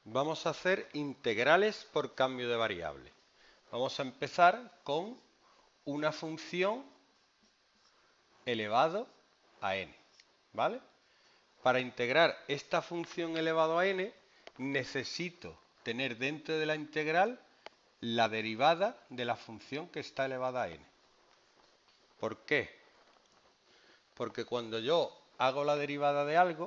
Vamos a hacer integrales por cambio de variable. Vamos a empezar con una función elevado a n, ¿vale? Para integrar esta función elevado a n, necesito tener dentro de la integral la derivada de la función que está elevada a n. ¿Por qué? Porque cuando yo hago la derivada de algo,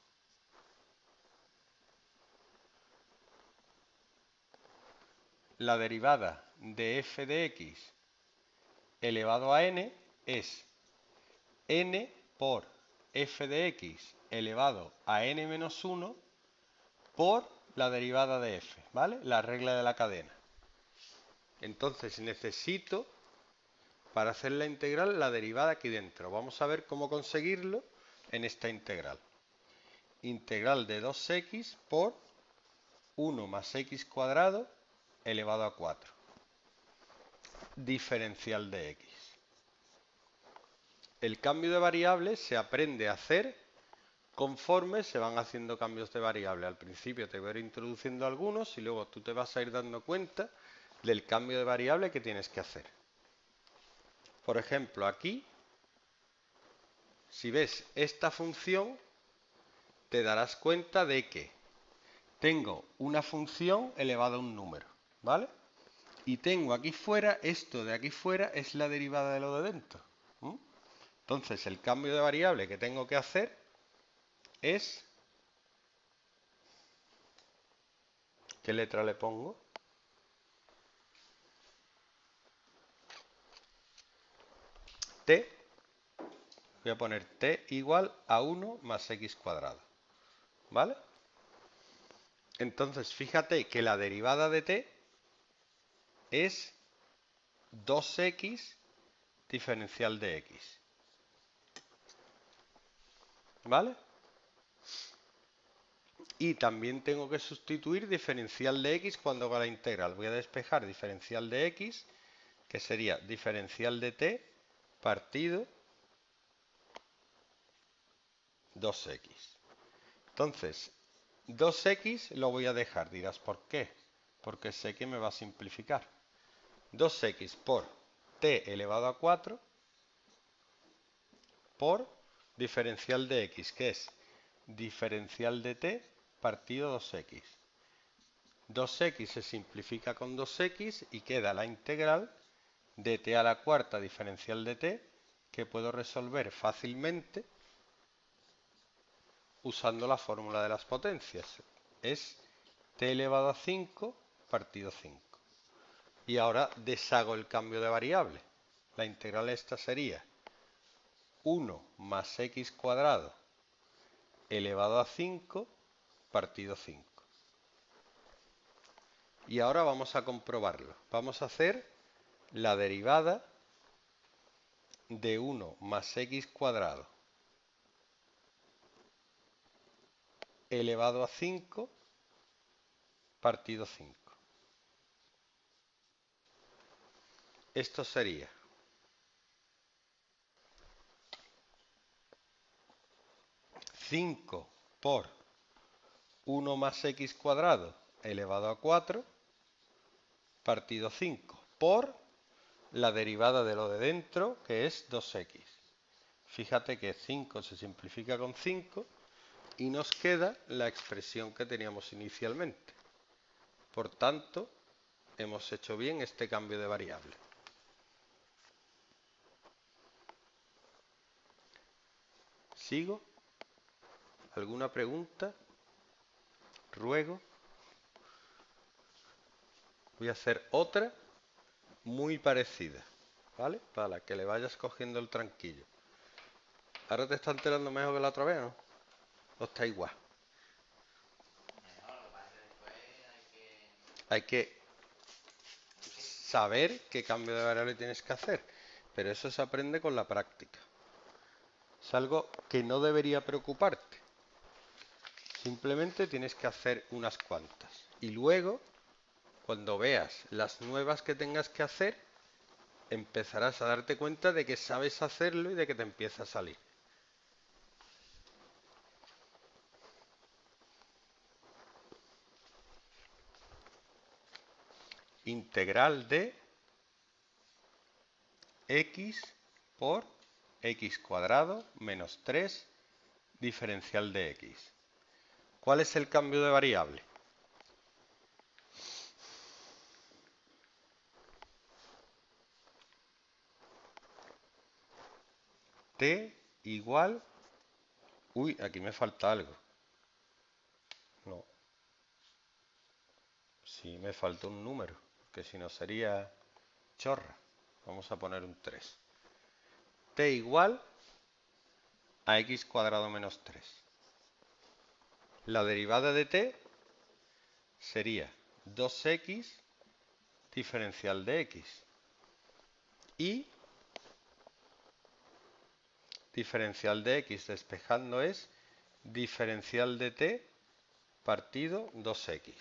la derivada de f de x elevado a n es n por f de x elevado a n menos 1 por la derivada de f, ¿vale? La regla de la cadena. Entonces necesito, para hacer la integral, la derivada aquí dentro. Vamos a ver cómo conseguirlo en esta integral. Integral de 2x por 1 más x cuadrado elevado a 4. Diferencial de x. El cambio de variable se aprende a hacer conforme se van haciendo cambios de variable. Al principio te voy a ir introduciendo algunos y luego tú te vas a ir dando cuenta del cambio de variable que tienes que hacer. Por ejemplo, aquí, si ves esta función, te darás cuenta de que tengo una función elevada a un número, ¿vale? Y tengo aquí fuera, esto de aquí fuera es la derivada de lo de dentro. Entonces, el cambio de variable que tengo que hacer es... ¿Qué letra le pongo? T. Voy a poner t igual a 1 más x cuadrado, ¿vale? Entonces, fíjate que la derivada de t es 2x diferencial de x, ¿vale? Y también tengo que sustituir diferencial de x cuando haga la integral. Voy a despejar diferencial de x, que sería diferencial de t partido 2x. Entonces, 2x lo voy a dejar. Dirás, ¿por qué? Porque sé que me va a simplificar. 2x por t elevado a 4 por diferencial de x, que es diferencial de t partido 2x. 2x se simplifica con 2x y queda la integral de t a la cuarta diferencial de t, que puedo resolver fácilmente usando la fórmula de las potencias. Es t elevado a 5 partido 5. Y ahora deshago el cambio de variable. La integral esta sería 1 más x cuadrado elevado a 5 partido 5. Y ahora vamos a comprobarlo. Vamos a hacer la derivada de 1 más x cuadrado elevado a 5 partido 5. Esto sería 5 por 1 más x cuadrado elevado a 4 partido 5 por la derivada de lo de dentro, que es 2x. Fíjate que 5 se simplifica con 5 y nos queda la expresión que teníamos inicialmente. Por tanto, hemos hecho bien este cambio de variable. ¿Sigo? ¿Alguna pregunta? ¿Ruego? Voy a hacer otra muy parecida, ¿vale? Para que le vayas cogiendo el tranquillo. ¿Ahora te está enterando mejor que la otra vez, no? ¿O está igual? Hay que saber qué cambio de variable tienes que hacer, pero eso se aprende con la práctica. Es algo que no debería preocuparte. Simplemente tienes que hacer unas cuantas. Y luego, cuando veas las nuevas que tengas que hacer, empezarás a darte cuenta de que sabes hacerlo y de que te empieza a salir. integral de x por x cuadrado menos 3 diferencial de x. ¿Cuál es el cambio de variable? T igual... Uy, aquí me falta algo. No. Sí, me falta un número, que si no sería chorra. Vamos a poner un 3. T igual a x cuadrado menos 3. La derivada de t sería 2x diferencial de x. Y diferencial de x despejando es diferencial de t partido 2x.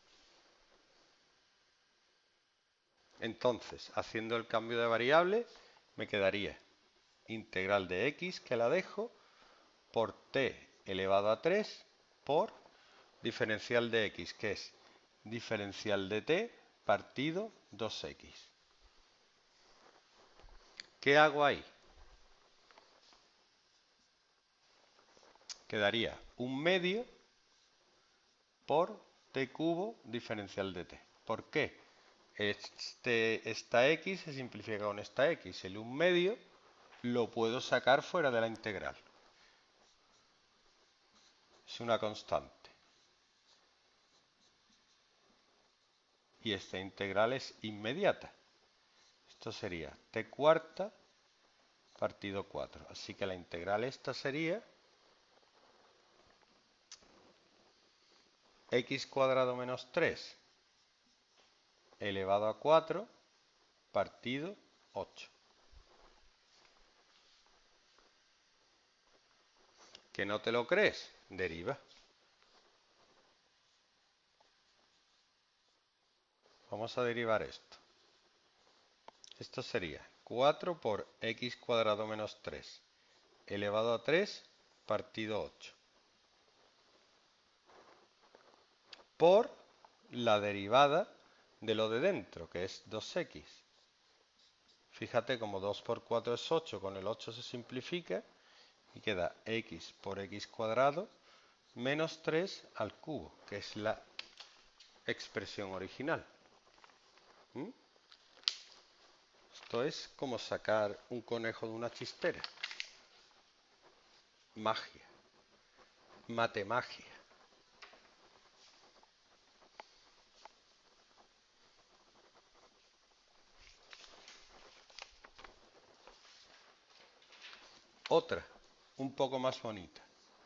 Entonces, haciendo el cambio de variable, me quedaría integral de x, que la dejo, por t elevado a 3 por diferencial de x, que es diferencial de t partido 2x. ¿Qué hago ahí? Quedaría un medio por t cubo diferencial de t. ¿Por qué? Esta x se simplifica con esta x. El 1/2 lo puedo sacar fuera de la integral. Es una constante. Y esta integral es inmediata. Esto sería t cuarta partido 4. Así que la integral esta sería x cuadrado menos 3 elevado a 4 partido 8. ¿Que no te lo crees? Deriva. Vamos a derivar esto. Esto sería 4 por x cuadrado menos 3 elevado a 3 partido 8. Por la derivada de lo de dentro, que es 2x. Fíjate como 2 por 4 es 8, con el 8 se simplifica y queda x por x cuadrado menos 3 al cubo, que es la expresión original. Esto es como sacar un conejo de una chistera. Magia. Matemagia. Otra, un poco más bonita.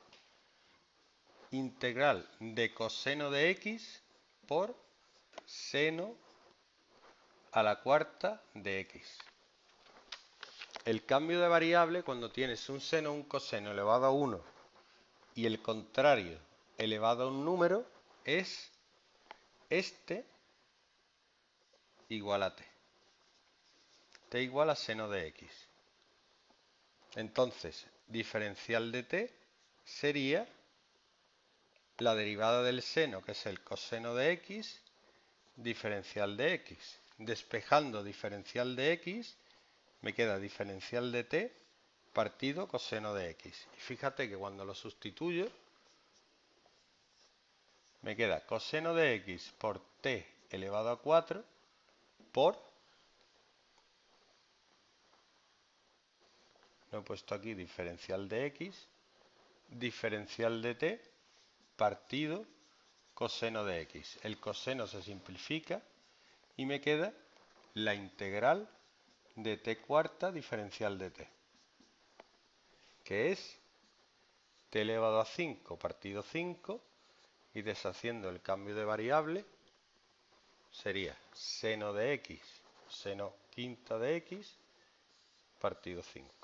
Integral de coseno de x por seno a la cuarta de x. El cambio de variable cuando tienes un seno o un coseno elevado a 1 y el contrario elevado a un número es este igual a t. T igual a seno de x. Entonces, diferencial de t sería la derivada del seno, que es el coseno de x, diferencial de x. Despejando diferencial de x, me queda diferencial de t partido coseno de x. Y fíjate que cuando lo sustituyo, me queda coseno de x por t elevado a 4 por... No he puesto aquí diferencial de x, diferencial de t partido coseno de x. El coseno se simplifica y me queda la integral de t cuarta diferencial de t, que es t elevado a 5 partido 5, y deshaciendo el cambio de variable sería seno de x, seno quinta de x partido 5.